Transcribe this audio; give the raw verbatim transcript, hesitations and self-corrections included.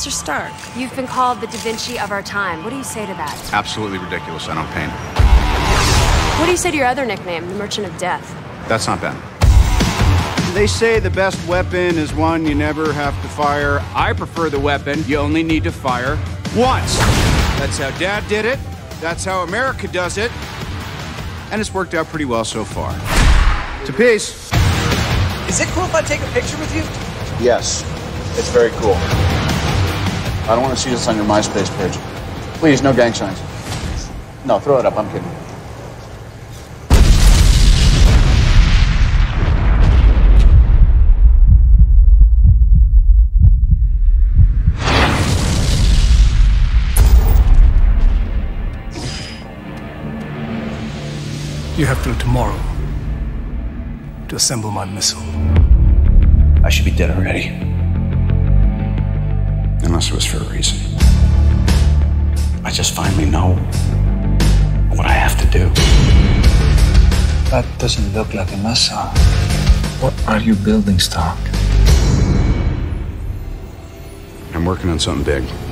Mister Stark, you've been called the Da Vinci of our time. What do you say to that? Absolutely ridiculous. I don't paint. What do you say to your other nickname, the Merchant of Death? That's not bad. They say the best weapon is one you never have to fire. I prefer the weapon you only need to fire once. That's how Dad did it. That's how America does it. And it's worked out pretty well so far. To peace. Is it cool if I take a picture with you? Yes, it's very cool. I don't want to see this on your MySpace page. Please, no gang signs. No, throw it up. I'm kidding. You have till tomorrow to assemble my missile. I should be dead already. Unless it was for a reason. I just finally know what I have to do. That doesn't look like a missile. What are you building, Stark? I'm working on something big.